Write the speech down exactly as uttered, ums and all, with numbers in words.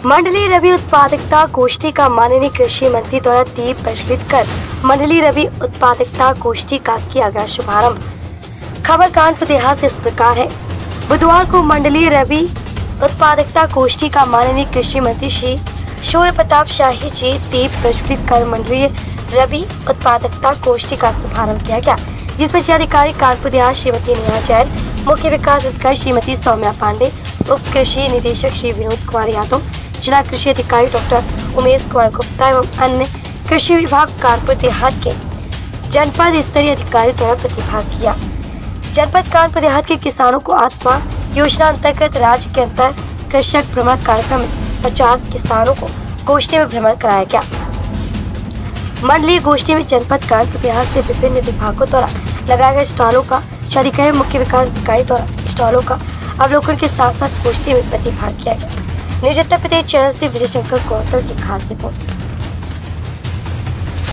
मंडलीय रबी उत्पादकता गोष्ठी का माननीय कृषि मंत्री द्वारा दीप प्रज्वलित कर मंडलीय रबी उत्पादकता गोष्ठी का किया गया शुभारंभ। खबर कानपुर देहात से इस प्रकार है। बुधवार को मंडलीय रबी उत्पादकता गोष्ठी का माननीय कृषि मंत्री श्री शौर्य प्रताप शाही जी दीप प्रज्वलित कर मंडलीय रबी उत्पादकता गोष्ठी का शुभारंभ किया गया, जिसमें जिलाधिकारी कानपुर देहात श्रीमती नेहा जैन, मुख्य विकास अधिकारी श्रीमती सौम्या पांडे, उप कृषि निदेशक श्री विनोद कुमार यादव, जिला कृषि अधिकारी डॉक्टर उमेश कुमार गुप्ता एवं अन्य कृषि विभाग कानपुर देहात के जनपद स्तरीय अधिकारी द्वारा प्रतिभाग किया। जनपद कानपुर देहात के किसानों को आत्मा योजना अंतर्गत राज्य के अंतर कृषक भ्रमण कार्यक्रम में पचास किसानों को गोष्ठी में भ्रमण कराया गया। मंडलीय गोष्ठी में जनपद कानपुर देहात से विभिन्न विभागों द्वारा लगाए गए स्टॉलों का शारीरिक मुख्य विकास अधिकारी द्वारा स्टॉलों का अवलोकन के साथ साथ गोष्ठी में प्रतिभाग किया गया। न्यूज उत्तर प्रदेश चैनल से विजय शंकर कौशल की खास रिपोर्ट।